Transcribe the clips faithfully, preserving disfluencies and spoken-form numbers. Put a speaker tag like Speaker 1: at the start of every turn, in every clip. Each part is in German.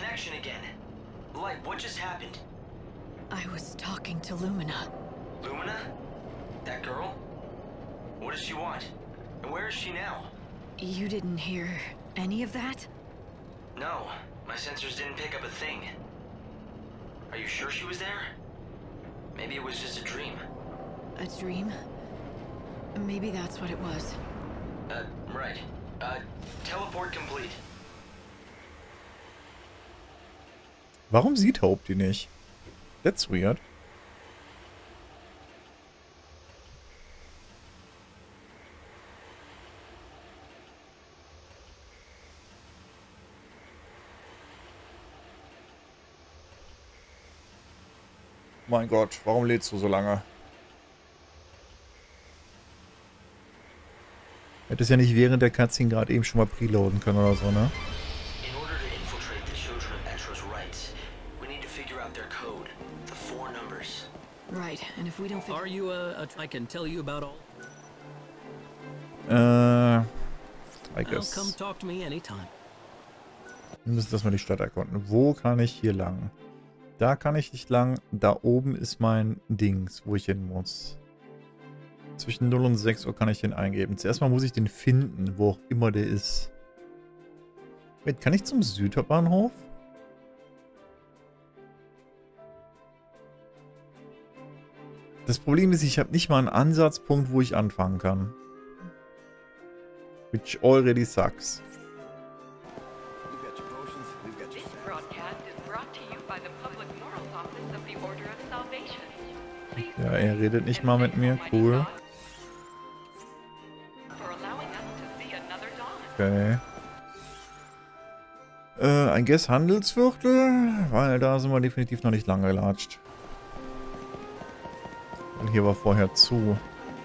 Speaker 1: connection again. Light, what just happened?
Speaker 2: I was talking to Lumina.
Speaker 1: Lumina? That girl? What does she want? And where is she now?
Speaker 2: You didn't hear any of that?
Speaker 1: No, my sensors didn't pick up a thing. Are you sure she was there? Maybe it was just a dream.
Speaker 2: A dream? Maybe that's what it was.
Speaker 1: Uh, right. Uh, teleport complete.
Speaker 3: Warum sieht Hope die nicht? That's weird. Mein Gott, warum lädst du so lange? Hättest ja nicht während der Cutscene gerade eben schon mal preloaden können oder so, ne?
Speaker 1: In order to infiltrate the children of Etra's rights, we need to figure out their code, the four numbers.
Speaker 2: Right, and if we don't figure...
Speaker 4: Are you uh, I can tell you about all?
Speaker 3: Äh, I
Speaker 4: Well,
Speaker 3: guess.
Speaker 4: come talk to me anytime.
Speaker 3: Wir müssen das mal die Stadt erkunden. Wo kann ich hier lang? Da kann ich nicht lang. Da oben ist mein Dings, wo ich hin muss. Zwischen null und sechs Uhr kann ich den eingeben. Zuerst mal muss ich den finden, wo auch immer der ist. Wait, kann ich zum Südbahnhof? Das Problem ist, ich habe nicht mal einen Ansatzpunkt, wo ich anfangen kann. Which already sucks. Ja, er redet nicht mal mit mir. Cool. Okay. Äh, I guess Handelsviertel, weil da sind wir definitiv noch nicht lang gelatscht. Und hier war vorher zu.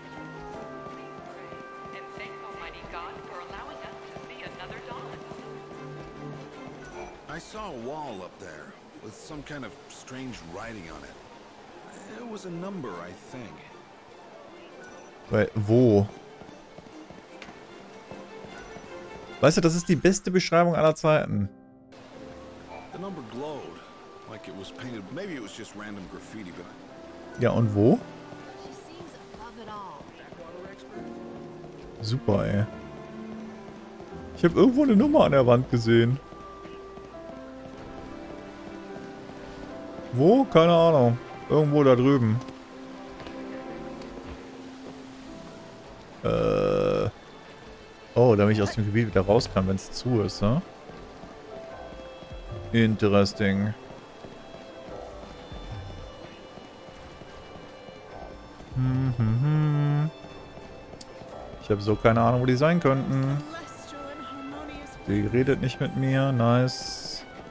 Speaker 5: I saw a wall up there with some kind of strange writing on it. It was a number, I think.
Speaker 3: Weil, wo? Weißt du, das ist die beste Beschreibung aller Zeiten.
Speaker 5: The number glowed, like it was painted. Maybe it was just random graffiti, but
Speaker 3: Ja, und wo? Super, ey. Ich habe irgendwo eine Nummer an der Wand gesehen. Wo? Keine Ahnung. Irgendwo da drüben. Äh. Oh, damit ich aus dem Gebiet wieder raus kann, wenn es zu ist, ne? Interesting. Hm, hm, hm. Ich habe so keine Ahnung, wo die sein könnten. Die redet nicht mit mir. Nice.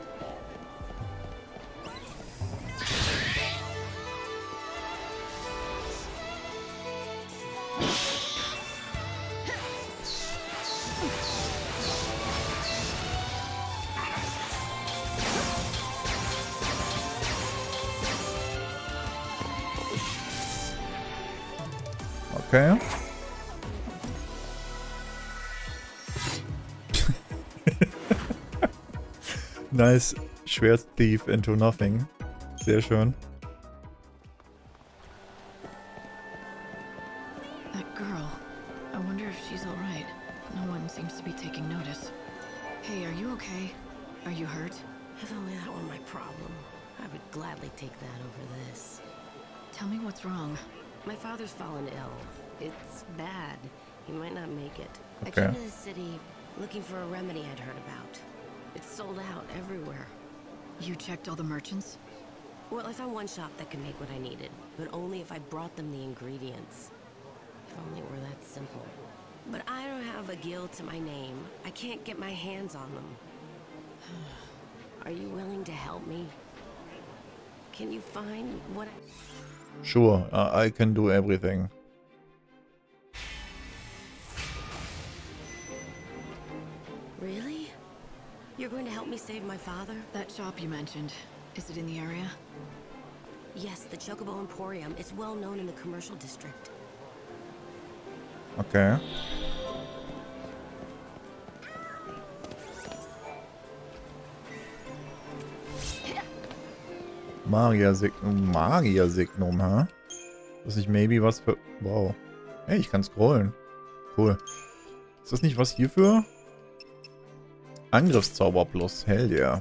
Speaker 3: Okay. Nice. Schwertdieb into nothing. Sehr schön.
Speaker 2: That girl. I wonder if she's all right. No one seems to be taking notice. Hey, are you okay? Are you hurt?
Speaker 6: If only that were my problem. I would gladly take that over this.
Speaker 2: Tell me what's wrong.
Speaker 6: My father's fallen ill. It's bad. He might not make it. I
Speaker 3: Okay.
Speaker 6: came to the city looking for a remedy I'd heard about. It's sold out everywhere.
Speaker 2: You checked all the merchants?
Speaker 6: Well, I found one shop that could make what I needed, but only if I brought them the ingredients. If only it were that simple. But I don't have a guild to my name. I can't get my hands on them. Are you willing to help me? Can you find what I...
Speaker 3: Sure, uh, I can do everything.
Speaker 6: Really? You're going to help me save my father?
Speaker 2: That shop you mentioned, is it in the area?
Speaker 6: Yes, the Chocobo Emporium. It's well known in the commercial district.
Speaker 3: Okay. Magier-Signum. Magier-Signum, hä? Das ist nicht maybe was für... Wow. Hey, ich kann scrollen. Cool. Ist das nicht was hierfür? Angriffszauber plus. Hell yeah.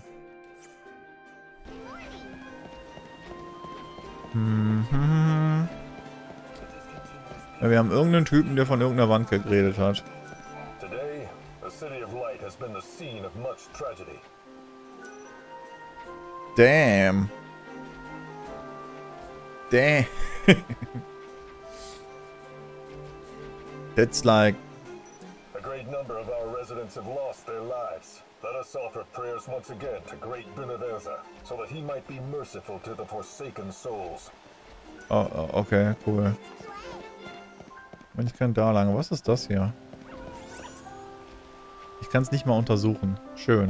Speaker 3: Mhm. Ja, wir haben irgendeinen Typen, der von irgendeiner Wand geredet hat.
Speaker 7: Today, the City of Light has been the scene of much tragedy.
Speaker 3: Damn. Damn. That's like...
Speaker 7: A great number of our residents have lost their lives. Let us offer prayers once again to great Beneverza, so that he might be merciful to the forsaken souls.
Speaker 3: Oh, oh, okay, cool. Ich kann da lang. Was ist das hier? Ich kann es nicht mal untersuchen. Schön.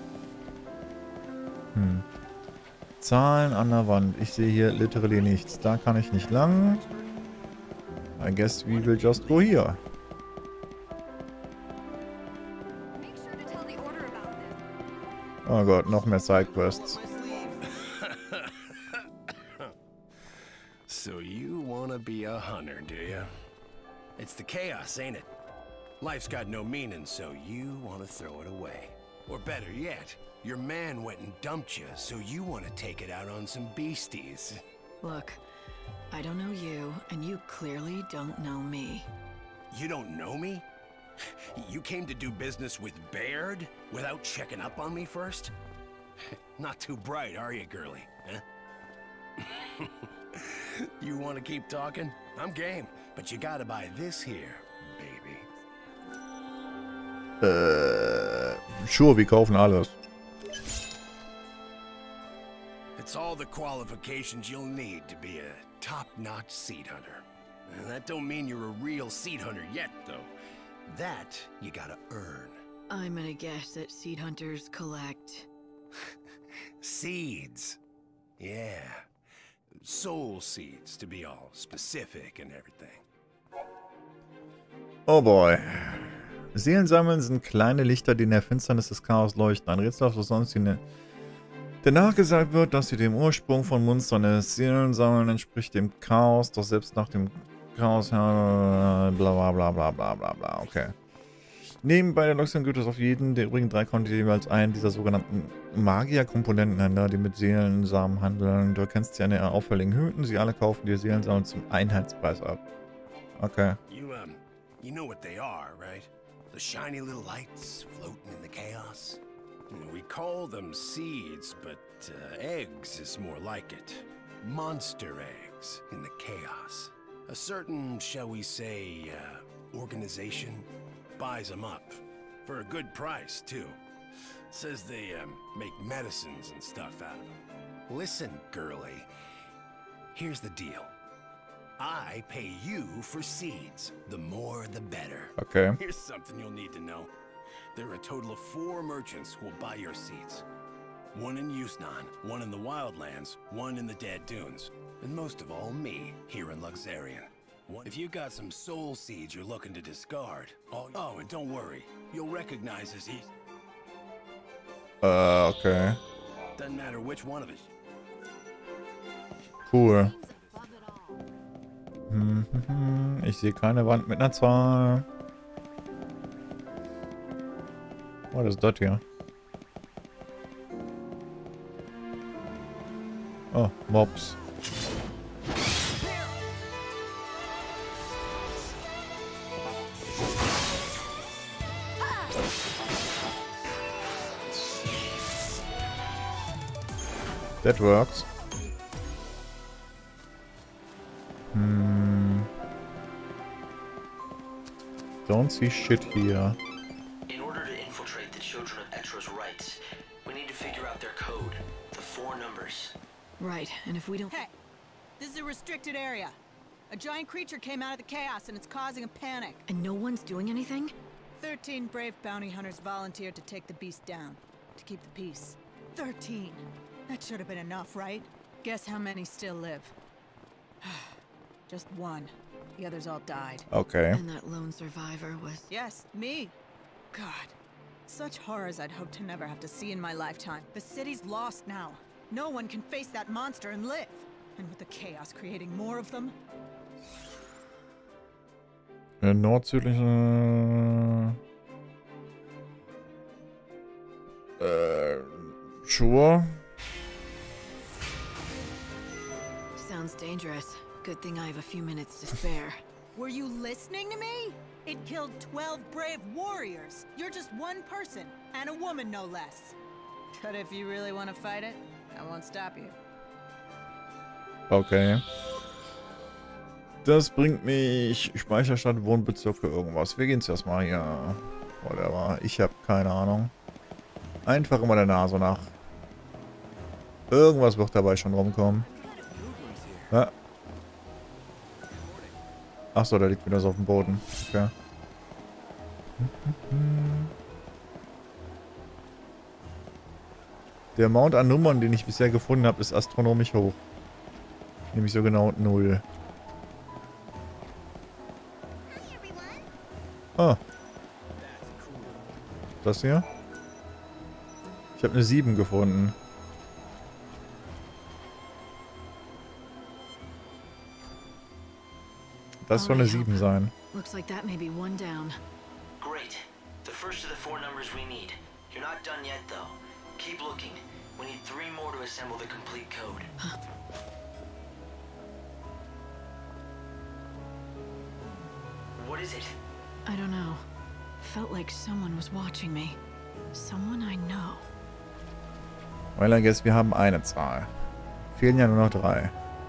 Speaker 3: Hm. Zahlen an der Wand. Ich sehe hier literally nichts. Da kann ich nicht lang. I guess we will just go here. Oh Gott, noch mehr Sidequests.
Speaker 8: So you wanna be a hunter, do you? It's the chaos, ain't it? Life's got no meaning, so you wanna throw it away. Or better yet, your man went and dumped you, so you wanna take it out on some beasties.
Speaker 2: Look, I don't know you, and you clearly don't know me.
Speaker 8: You don't know me? You came to do business with Baird without checking up on me first? Not too bright, are you, girlie? Huh? You want to keep talking? I'm game, but you gotta buy this here, baby.
Speaker 3: Äh, sure, wir kaufen alles.
Speaker 8: It's all the qualifications you'll need to be a top-notch seed hunter. And that don't mean you're a real seed hunter yet, though. That you gotta earn.
Speaker 2: I'm gonna guess that seed hunters collect...
Speaker 8: Seeds. Yeah. Soul seeds, to be all specific and everything.
Speaker 3: Oh boy. Seelen sammeln sind kleine Lichter, die in der Finsternis des Chaos leuchten. Ein Rätsel, auf das sonst die der nachgesagt wird, dass sie dem Ursprung von Monstern des Seelensammeln entspricht dem Chaos, doch selbst nach dem Chaos, bla bla bla bla bla bla bla, okay. Nebenbei der Loxion gibt es auf jeden der übrigen drei Konti jeweils einen dieser sogenannten Magier-Komponentenhändler, die mit Seelensamen handeln. Du erkennst sie an den auffälligen Hüten, sie alle kaufen dir Seelensamen zum Einheitspreis ab. Okay.
Speaker 8: You, um, you know what they are, right? The shiny little lights floating in the chaos? We call them seeds, but uh, eggs is more like it. Monster eggs in the chaos. A certain, shall we say, uh, organization buys them up. For a good price, too. Says they um, make medicines and stuff out of them. Listen, girlie. Here's the deal. I pay you for seeds. The more, the better.
Speaker 3: Okay.
Speaker 8: Here's something you'll need to know. There are a total of four merchants who will buy your seeds. One in Yusnan, one in the Wildlands, one in the Dead Dunes, and most of all, me, here in Luxarian. If you got some soul seeds you're looking to discard, oh, oh, and don't worry, you'll recognize as he...
Speaker 3: Uh, okay.
Speaker 8: Doesn't matter which one of us.
Speaker 3: Cool. Ich sehe keine Wand mit einer Zahl. Was ist das hier? Oh, Mobs. That works. Hmm. Don't see shit here.
Speaker 1: In order to infiltrate the Children of Etra's rites, we need to figure out their code, the four numbers.
Speaker 2: Right, and if we don't...
Speaker 9: Hey, this is a restricted area. A giant creature came out of the chaos and it's causing a panic.
Speaker 2: And no one's doing anything?
Speaker 9: Thirteen brave bounty hunters volunteered to take the beast down, to keep the peace. Thirteen. That should have been enough, right? Guess how many still live? Just one. The others all died.
Speaker 3: Okay.
Speaker 2: And that lone survivor was...
Speaker 9: Yes, me. God. Such horrors I'd hoped to never have to see in my lifetime. The city's lost now. No one can face that monster and live. And with the chaos creating more of them.
Speaker 3: Der nordsüdliche... Äh... Sure.
Speaker 2: Sounds dangerous. Good thing I have a few minutes to spare.
Speaker 9: Were you listening to me? It killed twelve brave warriors. You're just one person, and a woman no less. But if you really want to fight it, I won't stop you.
Speaker 3: Okay. Das bringt mich... Speicherstadt, Wohnbezirke, irgendwas. Wir gehen zuerst mal hier... Whatever. Ich habe keine Ahnung. Einfach immer der Nase nach. Irgendwas wird dabei schon rumkommen. Ja. Achso, da liegt wieder so auf dem Boden. Okay. Der Amount an Nummern, den ich bisher gefunden habe, ist astronomisch hoch. Nämlich so genau null. Ah. Das hier? Ich habe eine sieben gefunden. Das soll eine sieben sein.
Speaker 2: Looks like that may be one down.
Speaker 1: Great. The first of the four numbers we need. You're not done yet, though. Keep looking. We need three more to assemble the complete code.
Speaker 2: Huh.
Speaker 1: What is it?
Speaker 2: I don't know. Felt like someone was watching me. Someone I know.
Speaker 3: Well, I guess wir haben eine Zahl. Fehlen ja nur noch drei.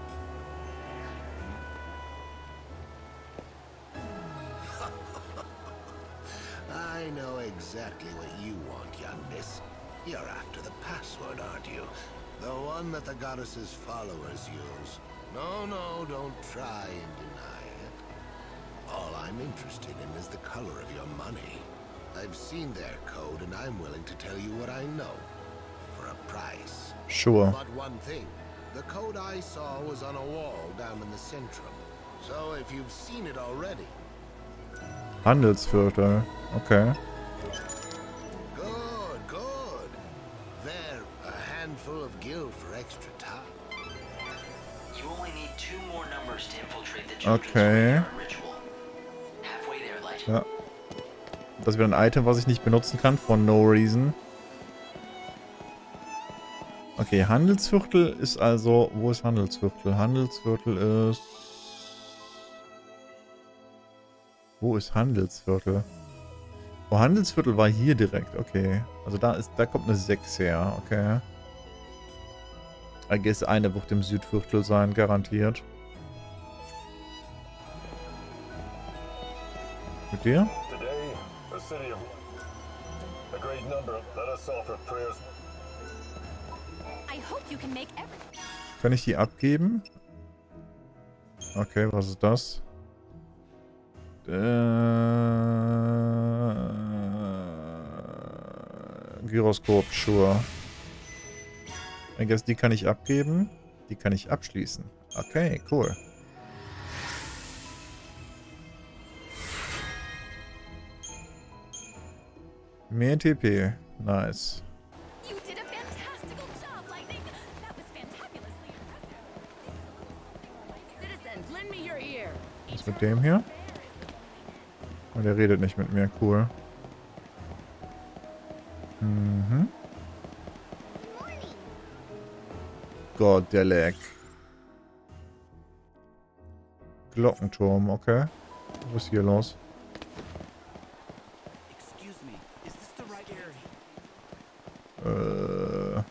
Speaker 8: I know exactly what you want, young miss. You're after the password, aren't you? The one that the goddess's followers use. No, no, don't try and deny it. All I'm interested in is the color of your money. I've seen their code and I'm willing to tell you what I know. For a price.
Speaker 3: Sure.
Speaker 8: But one thing. The code I saw was on a wall down in the Centrum. So if you've seen it already...
Speaker 3: Handelsviertel. Okay.
Speaker 8: Good, good. They're a handful of gil for extra time.
Speaker 1: You only need two more numbers to infiltrate the children's
Speaker 3: Okay.
Speaker 1: ritual. Halfway there, Light.
Speaker 3: Ja. Das ist wieder ein Item, was ich nicht benutzen kann, for no reason. Okay, Handelsviertel ist also... Wo ist Handelsviertel? Handelsviertel ist... Wo ist Handelsviertel? Oh, Handelsviertel war hier direkt. Okay. Also da ist, da kommt eine sechs her. Okay. I guess eine wird im Südviertel sein, garantiert. Mit dir?
Speaker 7: Today, the city of a great number. Let us offer prayers.
Speaker 10: I hope you can make every
Speaker 3: Kann ich die abgeben? Okay, was ist das? Äh, Gyroskop, sure. I guess die kann ich abgeben. Die kann ich abschließen. Okay, cool. Mehr T P. Nice.
Speaker 10: You did a fantastical job, Lightning. That was fantabulously impressive. Citizens, lend me your ear.
Speaker 3: Was ist mit dem hier? Oh, der redet nicht mit mir. Cool. Mhm. Gott, der Lag. Glockenturm, okay. Was ist hier los?
Speaker 4: Excuse me, is this the right area?
Speaker 3: Äh.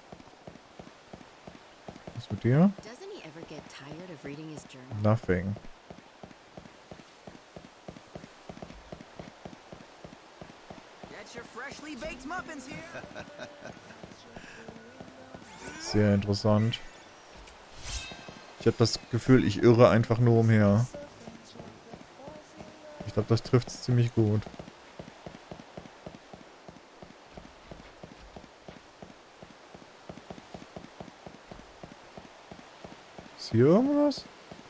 Speaker 3: Was ist mit dir?
Speaker 6: Doesn't he ever get tired of reading his journal?
Speaker 3: Nothing.
Speaker 4: Get your freshly baked muffins here.
Speaker 3: Sehr interessant. Ich habe das Gefühl, ich irre einfach nur umher. Ich glaube, das trifft es ziemlich gut. Ist hier irgendwas?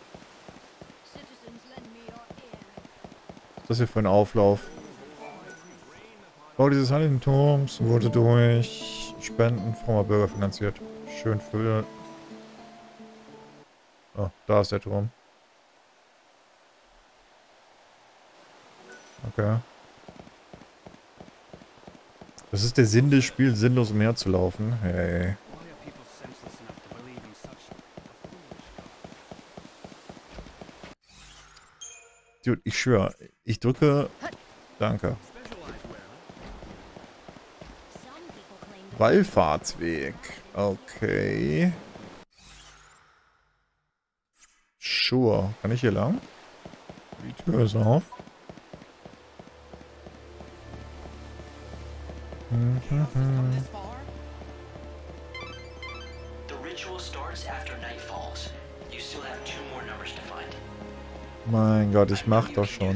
Speaker 3: Was ist das hier für ein Auflauf? Bau dieses Heiligtums wurde durch Spenden frommer Bürger finanziert. Schön für... Oh, da ist der Turm. Okay. Das ist der Sinn des Spiels, sinnlos umherzulaufen. Hey. Dude, ich schwöre, ich drücke... Danke. Wallfahrtsweg. Okay. Sure. Kann ich hier lang? Die Tür ist auf. Mhm.
Speaker 1: The ritual starts after night falls. You still have two more numbers to find.
Speaker 3: Mein Gott, ich mach doch schon.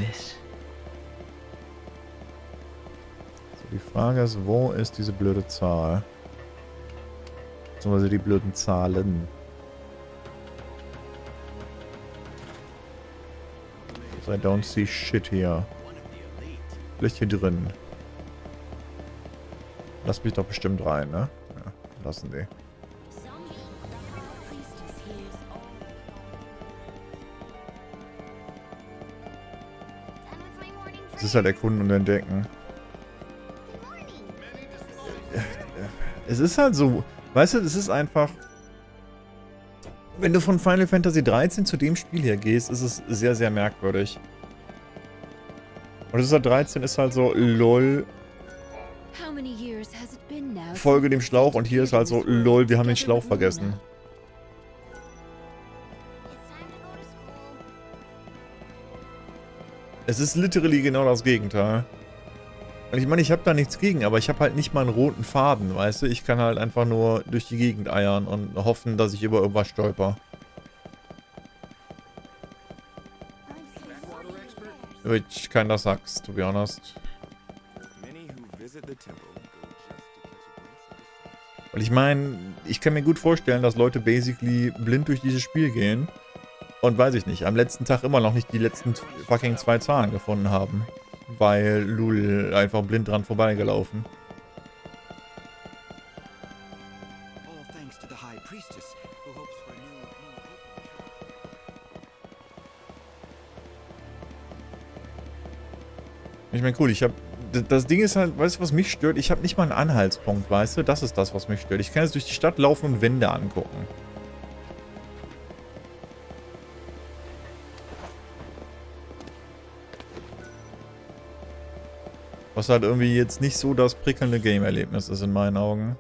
Speaker 3: So, die Frage ist, wo ist diese blöde Zahl? Beziehungsweise die blöden Zahlen. So, I don't see shit hier. Vielleicht hier drin. Lass mich doch bestimmt rein, ne? Ja, lassen die. Es ist halt erkunden und entdecken. Es ist halt so, weißt du, es ist einfach... Wenn du von Final Fantasy dreizehn zu dem Spiel hier gehst, ist es sehr, sehr merkwürdig. Und es ist halt dreizehn, ist halt so, lol... Folge dem Schlauch und hier ist halt so, lol, wir haben den Schlauch vergessen. Es ist literally genau das Gegenteil. Und ich meine, ich habe da nichts gegen, aber ich habe halt nicht mal einen roten Faden, weißt du? Ich kann halt einfach nur durch die Gegend eiern und hoffen, dass ich über irgendwas stolper. Which kinda sucks, to be honest. Weil ich meine, ich kann mir gut vorstellen, dass Leute basically blind durch dieses Spiel gehen und, weiß ich nicht, am letzten Tag immer noch nicht die letzten fucking zwei Zahlen gefunden haben. Weil Lul einfach blind dran vorbeigelaufen. Ich meine, cool, ich habe... Das Ding ist halt, weißt du, was mich stört? Ich habe nicht mal einen Anhaltspunkt, weißt du? Das ist das, was mich stört. Ich kann jetzt durch die Stadt laufen und Wände angucken. Was halt irgendwie jetzt nicht so das prickelnde Game-Erlebnis ist in meinen Augen.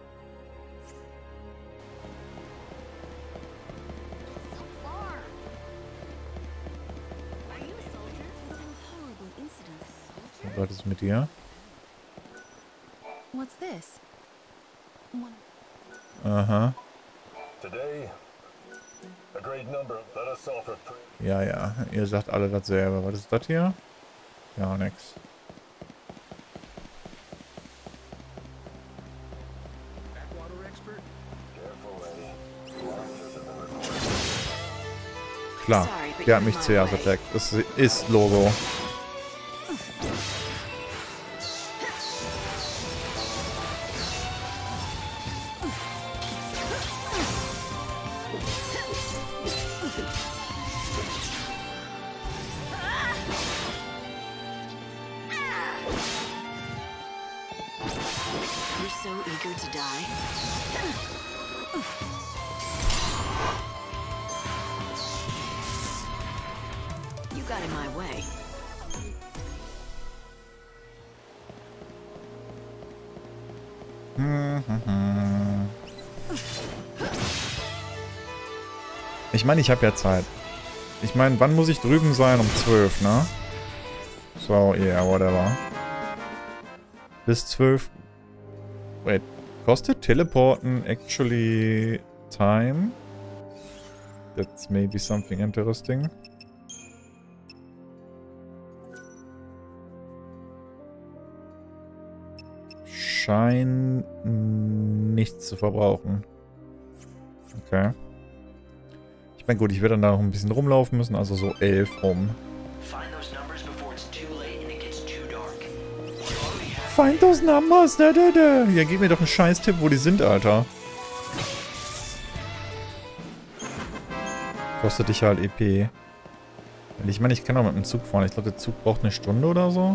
Speaker 3: Was ist mit dir? Aha. Ja, ja. Ihr sagt alle dasselbe. Was ist das hier? Ja, nix. Klar, der hat mich zuerst attackt. Das ist Logo. Ich meine, ich habe ja Zeit. Ich meine, wann muss ich drüben sein? Um zwölf, ne? So, yeah, whatever. Bis zwölf. Wait. Kostet Teleporten actually time? That's maybe something interesting. Scheint nichts zu verbrauchen. Okay. Ich meine, gut, ich werde dann da noch ein bisschen rumlaufen müssen, also so elf rum. Find those numbers, da, da, da. Ja, gib mir doch einen Scheiß-Tipp, wo die sind, Alter. kostet dich halt E P. Ich meine, ich kann auch mit dem Zug fahren. Ich glaube, der Zug braucht eine Stunde oder so.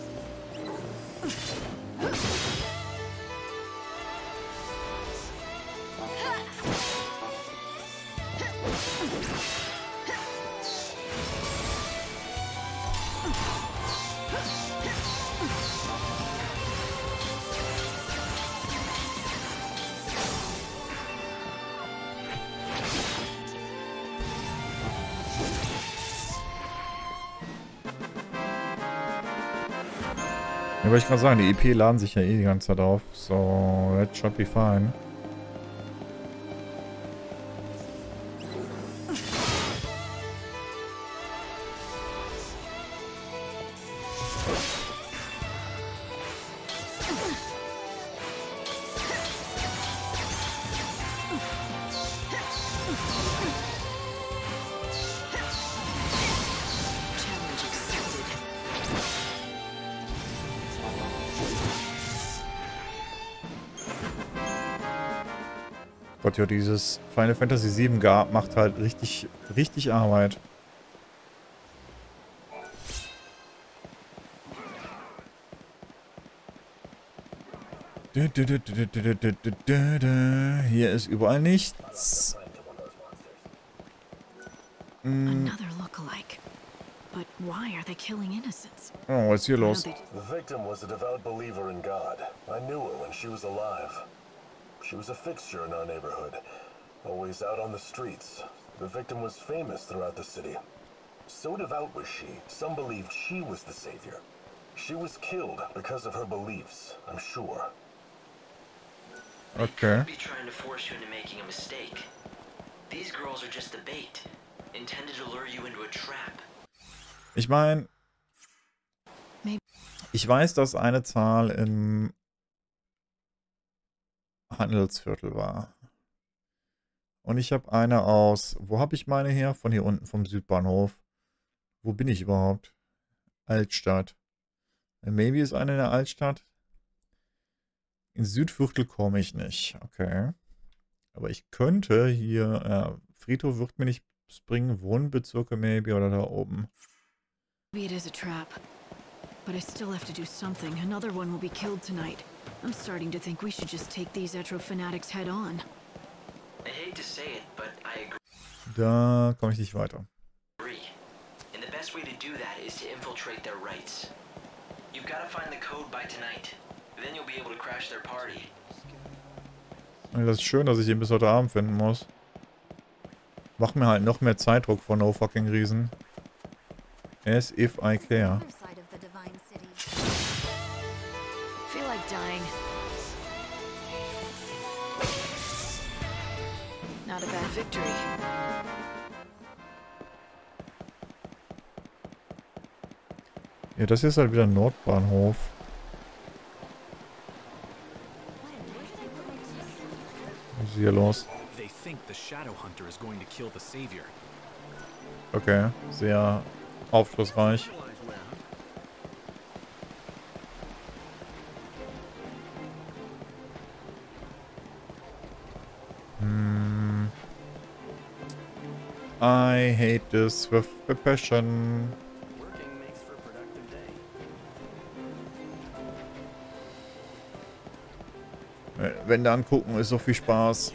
Speaker 3: Ja, wollte ich gerade sagen, die E P laden sich ja eh die ganze Zeit auf. So, that should be fine. Gott, ja, dieses Final Fantasy sieben gab, macht halt richtig, richtig Arbeit. Hier ist überall nichts.
Speaker 2: Another lookalike. But why are they killing innocents?
Speaker 3: Oh, was ist hier los?
Speaker 7: The victim was a devout believer in God. I knew her when she was alive. She was a fixture in our neighborhood, always out on the streets. The victim was famous throughout the city. So devout was she, some believed she was the savior. She was killed because of her beliefs, I'm sure.
Speaker 3: Okay.
Speaker 1: Be trying to force you into making a mistake. These girls are just the bait, intended to lure you into a trap.
Speaker 3: Ich meine, ich weiß, dass eine Zahl im Handelsviertel war. Und ich habe eine aus... Wo habe ich meine her? Von hier unten, vom Südbahnhof. Wo bin ich überhaupt? Altstadt. Maybe ist eine in der Altstadt. Ins Südviertel komme ich nicht. Okay. Aber ich könnte hier... Ja, Friedhof wird mir nicht bringen. Wohnbezirke maybe oder da oben.
Speaker 2: Maybe it is a trap. But I still have to do something. Another one will be killed tonight. I'm starting to think we should just take these Etro fanatics head on.
Speaker 1: I hate to say it, but I agree.
Speaker 3: Da komme ich nicht weiter.
Speaker 1: And the best way to do that is to infiltrate their rights. You've got to find the code by tonight. Then you'll be able to crash their party.
Speaker 3: Das ist schön, dass ich ihn bis heute Abend finden muss. Mach mir halt noch mehr Zeitdruck von No Fucking Reason. As if I care.
Speaker 2: Feel like dying. Not a bad victory.
Speaker 3: Ja, das hier ist halt wieder Nordbahnhof. Was ist hier los? Okay, sehr aufschlussreich. Hm. I hate this with a passion. Wenn da angucken, ist so viel Spaß.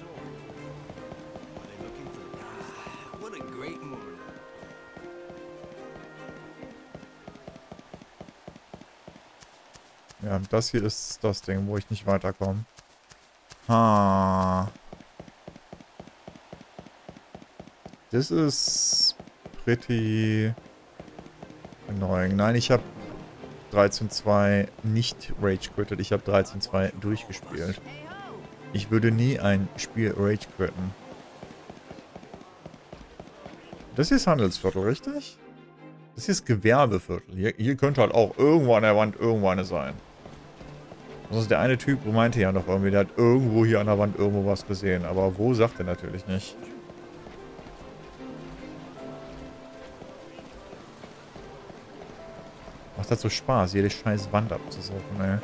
Speaker 3: Ja, das hier ist das Ding, wo ich nicht weiterkomme. Ha. Das ist pretty annoying. Nein, ich habe dreizehn zwei nicht Rage quittet. Ich habe dreizehn zwei durchgespielt. Ich würde nie ein Spiel Rage quitten. Das hier ist Handelsviertel, richtig? Das hier ist Gewerbeviertel. Hier, hier könnte halt auch irgendwo an der Wand irgendwo eine sein. Also der eine Typ meinte ja noch irgendwie, der hat irgendwo hier an der Wand irgendwo was gesehen. Aber wo, sagt er natürlich nicht. Macht das so Spaß, jede scheiß Wand abzusuchen, ey.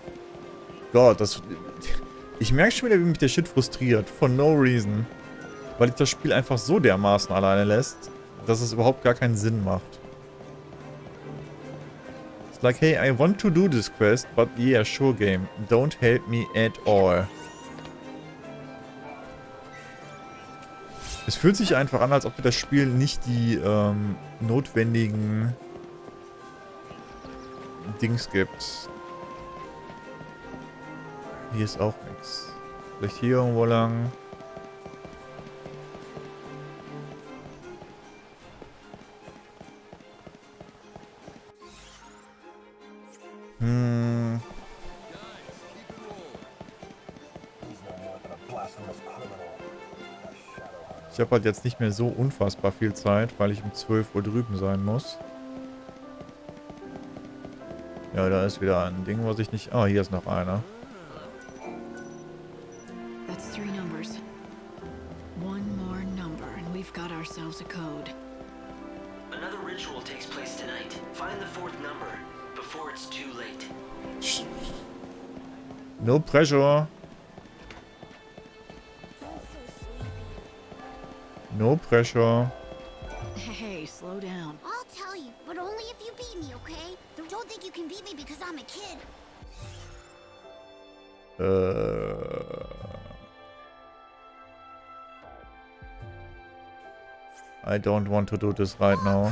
Speaker 3: Gott, das... Ich merke schon wieder, wie mich der Shit frustriert. For no reason. Weil ich das Spiel einfach so dermaßen alleine lässt, dass es überhaupt gar keinen Sinn macht. It's like, hey, I want to do this quest, but yeah, sure game. Don't help me at all. Es fühlt sich einfach an, als ob dir das Spiel nicht die ähm, notwendigen Dings gibt. Hier ist auch nichts. Vielleicht hier irgendwo lang. Hm. Ich habe halt jetzt nicht mehr so unfassbar viel Zeit, weil ich um zwölf Uhr drüben sein muss. Ja, da ist wieder ein Ding, was ich nicht... Ah, hier ist noch einer.
Speaker 2: That's three numbers. One more number and we've got ourselves a code.
Speaker 1: Another ritual takes place tonight. Find the fourth number before it's too late.
Speaker 3: No pressure. No pressure.
Speaker 2: Hey, slow down.
Speaker 10: I'll tell you, but only if you beat me, okay? Don't think you can beat me because I'm a kid.
Speaker 3: Uh, I don't want to do this right now.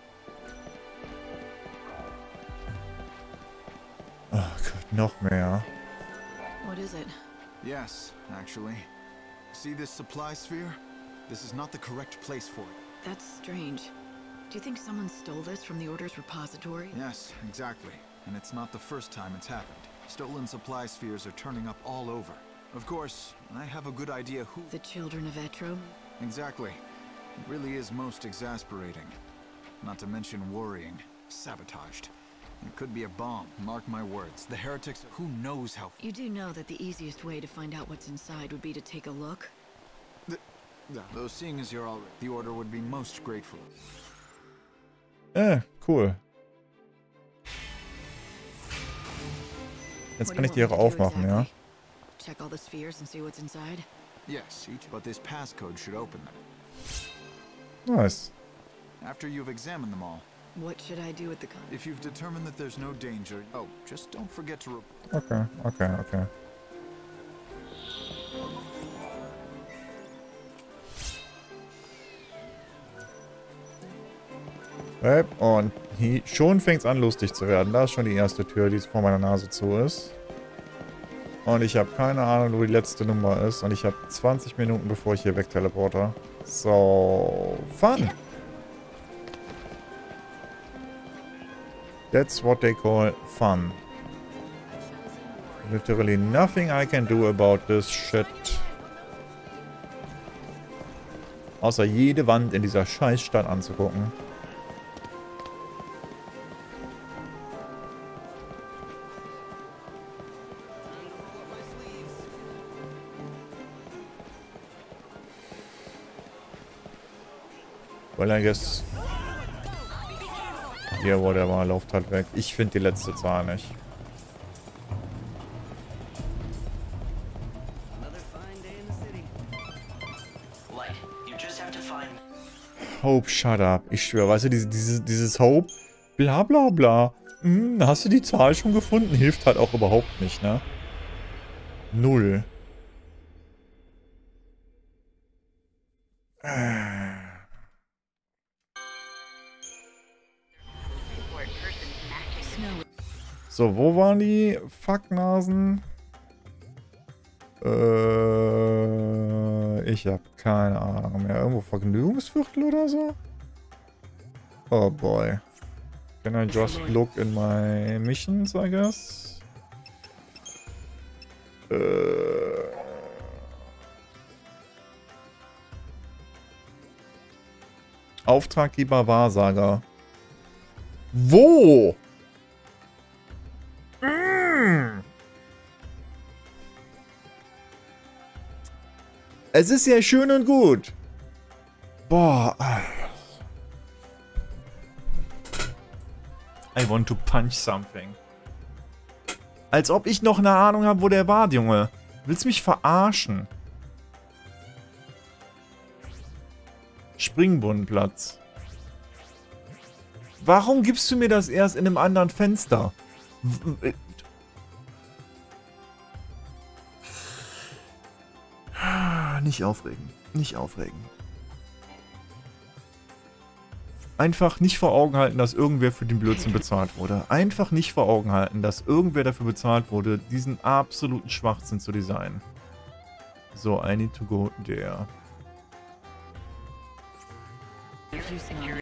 Speaker 3: Oh Gott, noch mehr.
Speaker 2: What is it?
Speaker 4: Yes, actually. See this supply sphere? This is not the correct place for it.
Speaker 2: That's strange. Do you think someone stole this from the Order's repository?
Speaker 4: Yes, exactly. And it's not the first time it's happened. Stolen supply spheres are turning up all over. Of course, I have a good idea who...
Speaker 2: The Children of Etro?
Speaker 4: Exactly. It really is most exasperating. Not to mention worrying. Sabotaged. It could be a bomb, mark my words. The heretics, who knows how...
Speaker 2: You do know that the easiest way to find out what's inside would be to take a look?
Speaker 4: The, though seeing as you're already... The Order would be most grateful.
Speaker 3: Äh, cool. Jetzt kann ich die auch aufmachen, ja?
Speaker 2: Check all the spheres and see what's inside?
Speaker 4: Yes, each, but this passcode should open them.
Speaker 3: Nice.
Speaker 4: After you've examined them all.
Speaker 2: What should I do with the code?
Speaker 4: If you've determined that there's no danger, oh, just don't forget to...
Speaker 3: Okay, okay, okay. Und hier, schon fängt es an lustig zu werden. Da ist schon die erste Tür, die vor meiner Nase zu ist. Und ich habe keine Ahnung, wo die letzte Nummer ist. Und ich habe zwanzig Minuten, bevor ich hier wegteleporte. So, fun. That's what they call fun. Literally nothing I can do about this shit. Außer jede Wand in dieser Scheißstadt anzugucken. Weil I guess... Ja, wo der war, läuft halt weg. Ich finde die letzte Zahl nicht. Hope, shut up. Ich schwöre, weißt du, diese, dieses, dieses Hope, bla bla bla. Hm, hast du die Zahl schon gefunden? Hilft halt auch überhaupt nicht, ne? Null. So, wo waren die Fucknasen? Äh, ich habe keine Ahnung mehr. Irgendwo Vergnügungsviertel oder so? Oh boy. Can I just look in my missions, I guess? Äh... Auftraggeber Wahrsager. Wo? Mm. Es ist ja schön und gut. Boah. I want to punch something. Als ob ich noch eine Ahnung habe, wo der war, Junge. Willst du mich verarschen? Springbrunnenplatz. Warum gibst du mir das erst in einem anderen Fenster? W Nicht aufregen. Nicht aufregen. Einfach nicht vor Augen halten, dass irgendwer für den Blödsinn bezahlt wurde. Einfach nicht vor Augen halten, dass irgendwer dafür bezahlt wurde, diesen absoluten Schwachsinn zu designen. So, I need to go there.